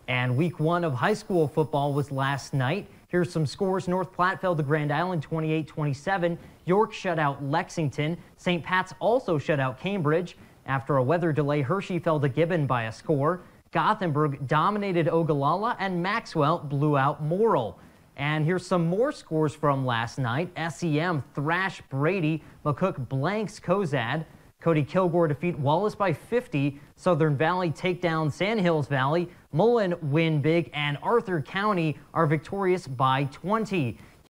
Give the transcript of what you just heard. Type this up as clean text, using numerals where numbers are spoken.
And week 1 of high school football was last night. Here's some scores. North Platte fell to Grand Island 28-27. York shut out Lexington. St. Pat's also shut out Cambridge. After a weather delay, Hershey fell to Gibbon by a score. Gothenburg dominated Ogallala, and Maxwell blew out Morrill. And here's some more scores from last night. SEM thrashed Brady. McCook blanks Cozad. Cody Kilgore defeat Wallace by 50. Southern Valley take down Sandhills Valley. Mullen win big, and Arthur County are victorious by 20.